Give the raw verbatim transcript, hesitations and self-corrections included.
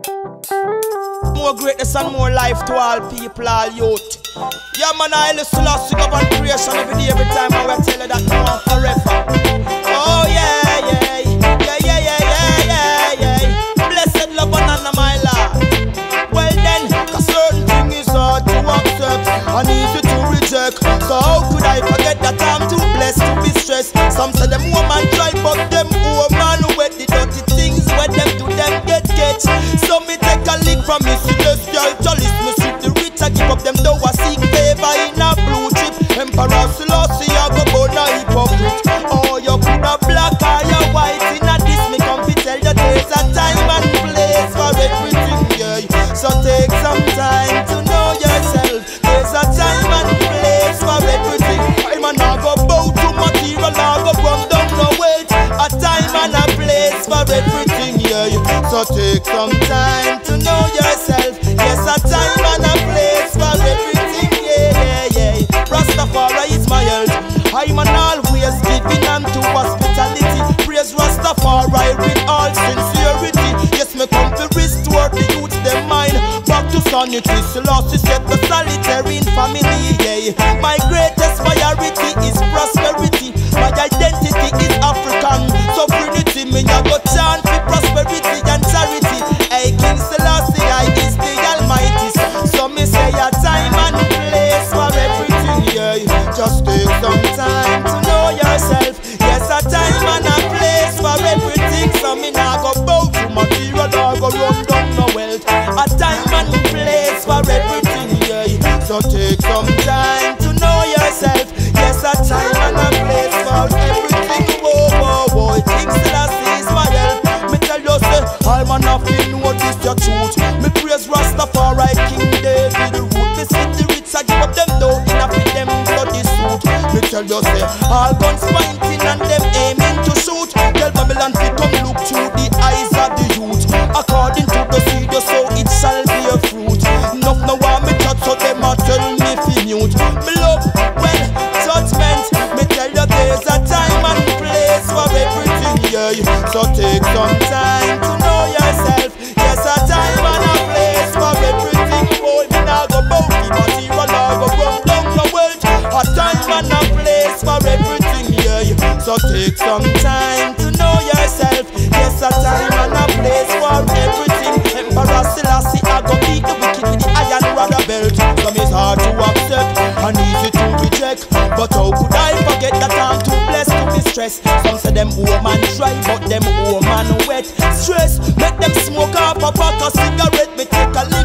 More greatness and more life to all people, all youth. Yeah, man, I listen to the government creation every day, every time I will tell you that now and forever. Oh, yeah, yeah, yeah, yeah, yeah, yeah, yeah, yeah. Blessed Lebanon, my Lord. Well, then, a certain thing is hard to accept and easy to reject. So, how could I forget that I'm too blessed to be stressed? Some say them woman try, but them woman wet the dirty things when them do them get catch. So, me take a lick from me celestial chalice. Me sweep the rich, I give up them though I seek favor in a blue chip. Emperor Selassie, I go born a hypocrite. Oh, you coulda black or you white. In a this, me come to tell you there's a time and place for everything, yeah. So take some time to know yourself. There's a time and place for everything. I'm a nah go bow to material, nah go run down no wealth. A time and a place for everything, yeah. So take some time to know yourself. Yes, a time and a place for everything, yeah, yeah, yeah. Rastafari is my health. I'm an always giving unto hospitality. Praise Rastafari with all sincerity. Yes, me come to restore the youth, them mind back to sanity. Selassie set the solitary in family, yeah. My greatest priority is prosperity. My identity is African sovereignty. Me a go chant for prosperity and charity. Hey, King Selassie, I is the Almighty. So me say a time and place for everything, yeah. Just take some time to know yourself. Yes, a time and a place for everything. So me nah go bow to material, nah go run down no wealth. A time and place for everything, yeah. So take some time to know yourself. Yes, a time and a place for everything. Whoa, whoa, whoa. King Selassie is my help. Me tell you, say, all man have to know this your truth. Me praise Rastafari, King David, the root. Me see the rich, I give up them dough in a fit them bloody suit. Me tell you, say, all guns pointing and them aiming to shoot. Tell Babylon to come look through the eyes of the youth. According to the seed, so it shall be a fruit. Enough now want me chat, so them a tell me fi mute. Me love, well, judgment. Me tell you there's a time and place for everything, yeah. So take some time to know yourself. Yes, a time and a place for everything. Boy, me nah go bow the material, nah go run down no wealth. A time and a place for everything, yeah. So take some time to know yourself. Yes, a time and a place for everything. Emperor Selassie, I go beat the wicked with the iron rod belt. Some is hard to accept and easy to reject. But how could I forget that I'm too blessed to be stressed? Some say them woman dry, but them woman wet. Stress, make them smoke up a pack of cigarette. Me take a